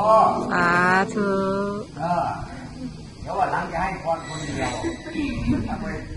สาธุเดี๋ยววันหลังจะให้พรคนเดียวถ้าไป